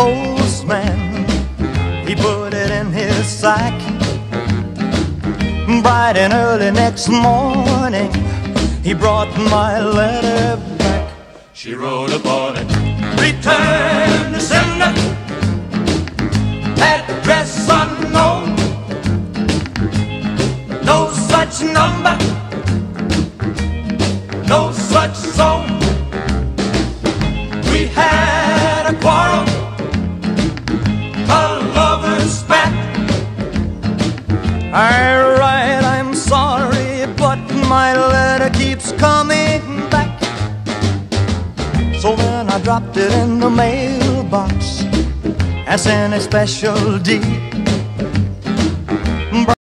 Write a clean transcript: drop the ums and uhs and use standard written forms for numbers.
postman, he put it in his sack. Bright and early next morning, he brought my letter back. She wrote upon it, return to sender, address unknown, no such number, no such zone. We had a quarrel, a lover's spat. I write, I'm sorry, but my letter keeps coming back. So then I dropped it in the mailbox and sent a special deed.